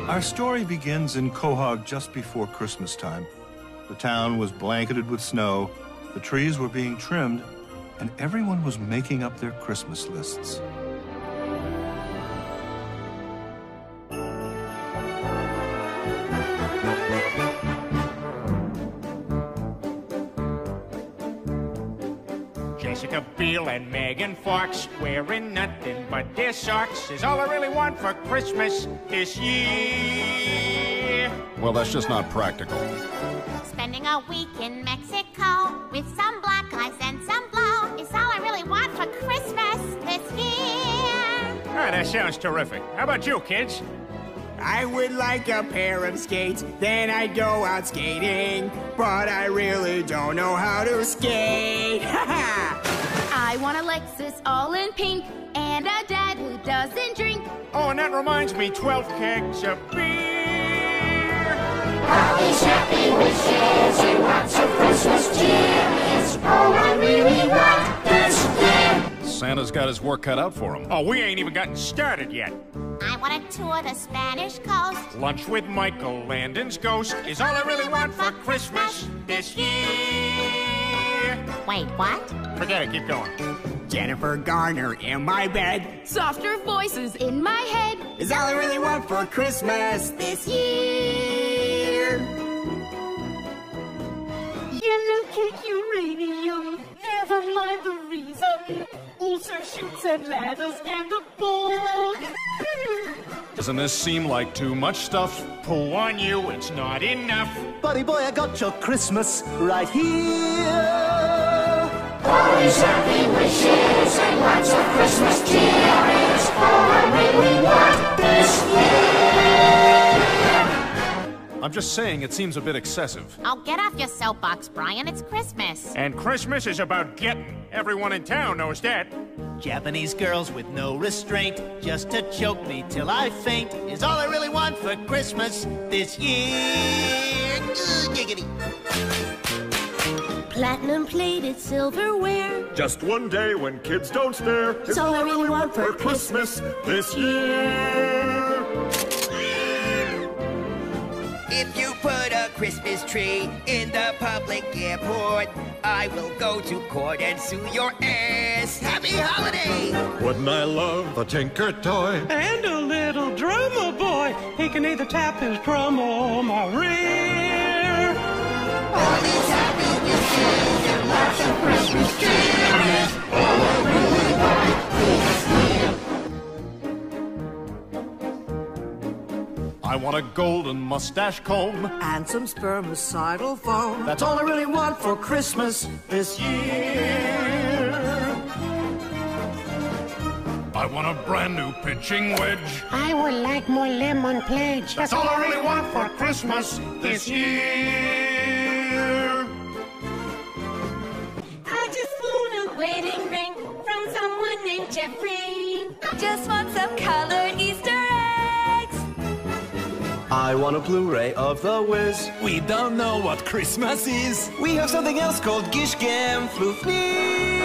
Our story begins in Quahog just before Christmas time. The town was blanketed with snow, the trees were being trimmed, and everyone was making up their Christmas lists. Jessica Biel and Megan Fox wearing nothing but their socks is all I really want for Christmas this year. Well, that's just not practical. Spending a week in Mexico with some black eyes and some blow is all I really want for Christmas this year. Ah, that sounds terrific. How about you, kids? I would like a pair of skates, then I'd go out skating. But I really don't know how to skate. I want a Lexus all in pink and a dad who doesn't drink. Oh, and that reminds me, 12 kegs of beer. All these happy wishes and lots of Christmas cheer is all I really want this year. Santa's got his work cut out for him. Oh, we ain't even gotten started yet. I want to tour the Spanish coast. Lunch with Michael Landon's ghost is all I really want for Christmas this year. Wait, what? Forget it, keep going. Jennifer Garner in my bed Softer voices in my head is all I really want for Christmas this year. Yellow cake uranium, never mind the reason. Also shoots and ladders and a ball. Doesn't this seem like too much stuff? Pooh on you, it's not enough. Buddy boy, I got your Christmas right here. All these happy wishes and lots of Christmas cheer is all I really want this year. I'm just saying it seems a bit excessive. Oh, get off your soapbox, Brian. It's Christmas. And Christmas is about getting. Everyone in town knows that. Japanese girls with no restraint, just to choke me till I faint, is all I really want for Christmas this year. Giggity. Platinum-plated silverware. Just one day when kids don't stare. It's all I really want for Christmas this year. If you put a Christmas tree in the public airport, I will go to court and sue your ass. Happy holiday! Wouldn't I love a Tinker toy? And a little drummer boy. He can either tap his drum or my rear. All these happy wishes and lots of Christmas cheer is all I really want this year. I want a golden mustache comb. And some spermicidal foam. That's all I really want for Christmas this year. I want a brand new pitching wedge. I would like more lemon pledge. That's all I really want for Christmas this year. I just want a wedding ring from someone named Jeffrey. Just want some colored Easter eggs. I want a Blu-ray of The Wiz. We don't know what Christmas is. We have something else called Gish Gam Floofly.